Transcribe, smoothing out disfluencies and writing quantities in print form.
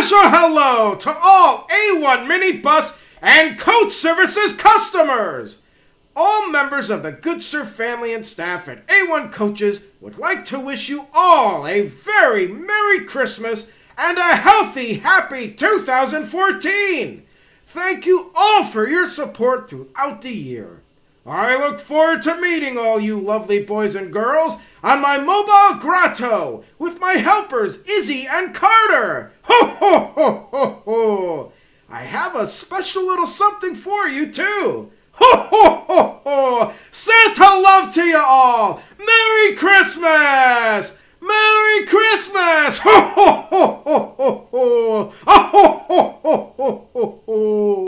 special hello to all A1 Minibus and Coach Services customers. All members of the Good Sir family and staff at A1 Coaches would like to wish you all a very Merry Christmas and a healthy, happy 2014. Thank you all for your support throughout the year. I look forward to meeting all you lovely boys and girls on my mobile grotto with my helpers Izzy and Carter. Ho, ho, ho, ho, ho. I have a special little something for you too. Ho, ho, ho, ho. Santa love to you all. Merry Christmas. Merry Christmas. Ho, ho, ho, ho, ho, ho. Ho, ho, ho, ho, ho, ho.